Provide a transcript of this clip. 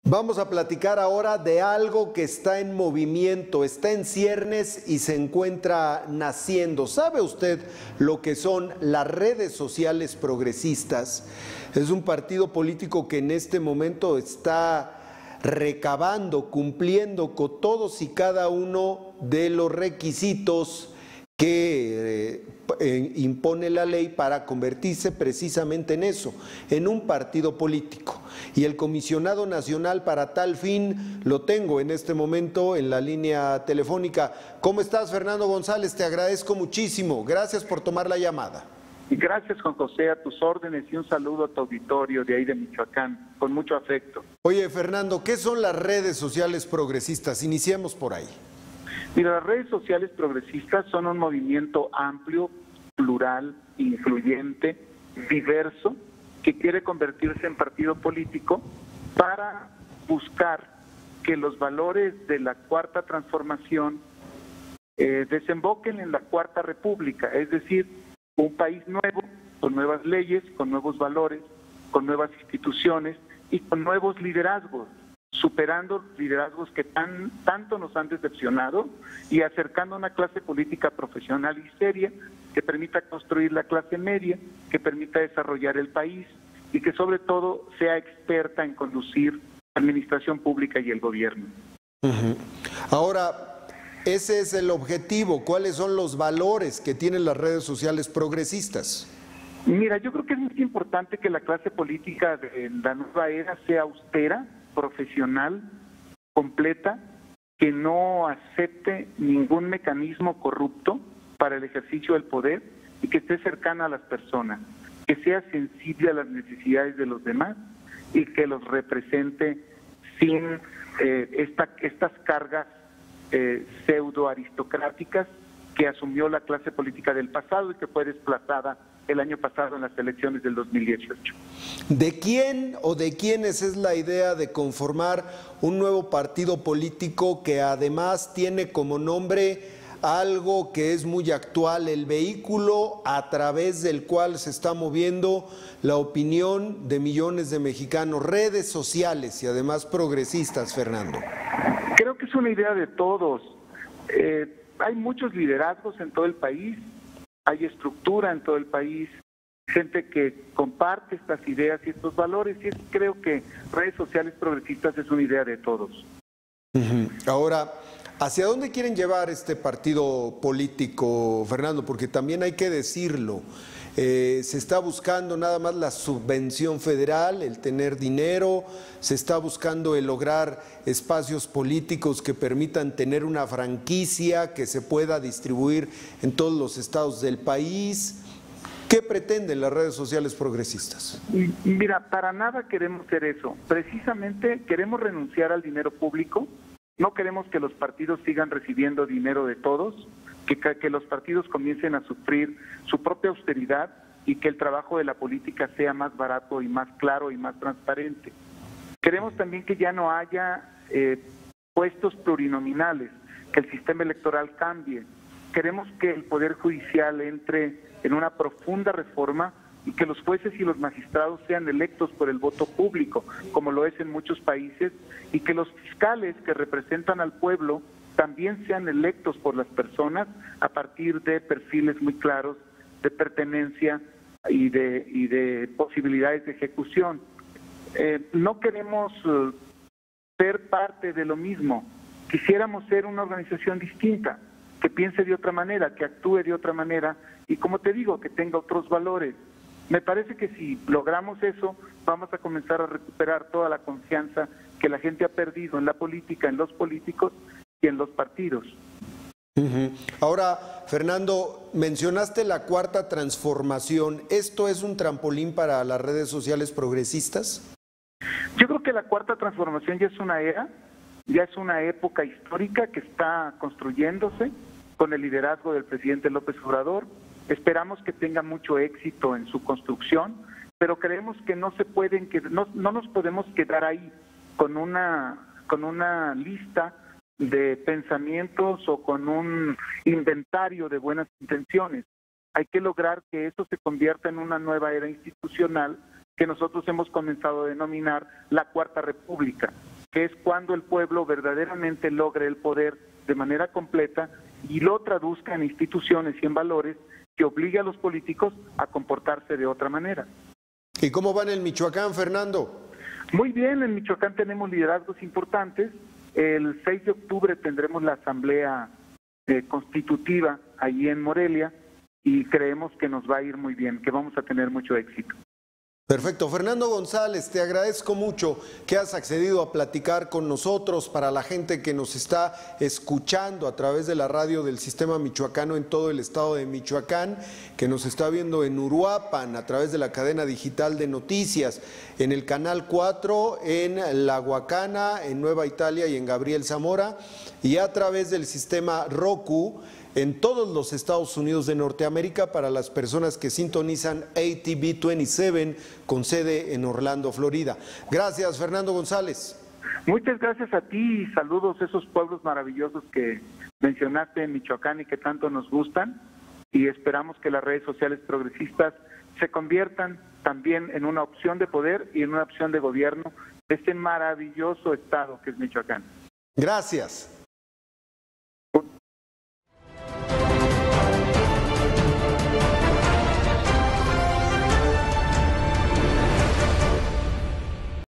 Vamos a platicar ahora de algo que está en movimiento, está en ciernes y se encuentra naciendo. ¿Sabe usted lo que son las redes sociales progresistas? Es un partido político que en este momento está recabando, cumpliendo con todos y cada uno de los requisitos que impone la ley para convertirse precisamente en eso, en un partido político. Y el comisionado nacional para tal fin lo tengo en este momento en la línea telefónica. ¿Cómo estás, Fernando González? Te agradezco muchísimo. Gracias por tomar la llamada. Gracias, Juan José, a tus órdenes y un saludo a tu auditorio de ahí de Michoacán, con mucho afecto. Oye, Fernando, ¿qué son las redes sociales progresistas? Iniciemos por ahí. Mira, las redes sociales progresistas son un movimiento amplio, plural, influyente, diverso, que quiere convertirse en partido político para buscar que los valores de la Cuarta Transformación desemboquen en la Cuarta República, es decir, un país nuevo, con nuevas leyes, con nuevos valores, con nuevas instituciones y con nuevos liderazgos, superando liderazgos que tanto nos han decepcionado y acercando a una clase política profesional y seria que permita construir la clase media, que permita desarrollar el país y que sobre todo sea experta en conducir la administración pública y el gobierno. Ahora, ese es el objetivo. ¿Cuáles son los valores que tienen las redes sociales progresistas? Mira, yo creo que es muy importante que la clase política de la nueva era sea austera, profesional, completa, que no acepte ningún mecanismo corrupto para el ejercicio del poder y que esté cercana a las personas, que sea sensible a las necesidades de los demás y que los represente sin estas cargas pseudo aristocráticas que asumió la clase política del pasado y que fue desplazada el año pasado en las elecciones del 2018. ¿De quién o de quiénes es la idea de conformar un nuevo partido político que además tiene como nombre algo que es muy actual, el vehículo a través del cual se está moviendo la opinión de millones de mexicanos, redes sociales y además progresistas, Fernando? Creo que es una idea de todos. Hay muchos liderazgos en todo el país, hay estructura en todo el país, gente que comparte estas ideas y estos valores, y creo que redes sociales progresistas es una idea de todos. Ahora, ¿hacia dónde quieren llevar este partido político, Fernando? Porque también hay que decirlo, se está buscando nada más la subvención federal, el tener dinero, se está buscando el lograr espacios políticos que permitan tener una franquicia que se pueda distribuir en todos los estados del país. ¿Qué pretenden las redes sociales progresistas? Mira, para nada queremos hacer eso. Precisamente queremos renunciar al dinero público. No queremos que los partidos sigan recibiendo dinero de todos, que los partidos comiencen a sufrir su propia austeridad y que el trabajo de la política sea más barato y más claro y más transparente. Queremos también que ya no haya puestos plurinominales, que el sistema electoral cambie. Queremos que el Poder Judicial entre en una profunda reforma y que los jueces y los magistrados sean electos por el voto público, como lo es en muchos países, y que los fiscales que representan al pueblo también sean electos por las personas a partir de perfiles muy claros de pertenencia y de posibilidades de ejecución. No queremos ser parte de lo mismo, quisiéramos ser una organización distinta, que piense de otra manera, que actúe de otra manera y, como te digo, que tenga otros valores. Me parece que si logramos eso, vamos a comenzar a recuperar toda la confianza que la gente ha perdido en la política, en los políticos y en los partidos. Ahora, Fernando, mencionaste la Cuarta Transformación. ¿Esto es un trampolín para las redes sociales progresistas? Yo creo que la Cuarta Transformación ya es una era, ya es una época histórica que está construyéndose con el liderazgo del presidente López Obrador. Esperamos que tenga mucho éxito en su construcción, pero creemos que no nos podemos quedar ahí con una lista de pensamientos o con un inventario de buenas intenciones. Hay que lograr que esto se convierta en una nueva era institucional que nosotros hemos comenzado a denominar la Cuarta República, que es cuando el pueblo verdaderamente logre el poder de manera completa y lo traduzca en instituciones y en valores que obligue a los políticos a comportarse de otra manera. ¿Y cómo va en el Michoacán, Fernando? Muy bien, en Michoacán tenemos liderazgos importantes. El 6 de octubre tendremos la asamblea constitutiva allí en Morelia y creemos que nos va a ir muy bien, que vamos a tener mucho éxito. Perfecto. Fernando González, te agradezco mucho que has accedido a platicar con nosotros. Para la gente que nos está escuchando a través de la radio del Sistema Michoacano en todo el estado de Michoacán, que nos está viendo en Uruapan a través de la cadena digital de noticias, en el Canal 4, en La Huacana, en Nueva Italia y en Gabriel Zamora, y a través del sistema Roku en todos los Estados Unidos de Norteamérica para las personas que sintonizan ATV 27 con sede en Orlando, Florida. Gracias, Fernando González. Muchas gracias a ti y saludos a esos pueblos maravillosos que mencionaste en Michoacán y que tanto nos gustan, y esperamos que las redes sociales progresistas se conviertan también en una opción de poder y en una opción de gobierno de este maravilloso estado que es Michoacán. Gracias.